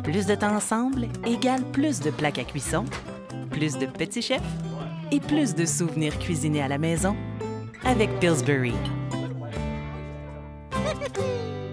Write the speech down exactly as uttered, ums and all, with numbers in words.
Plus de temps ensemble égale plus de plats à cuisson, plus de petits chefs et plus de souvenirs cuisinés à la maison avec Pillsbury.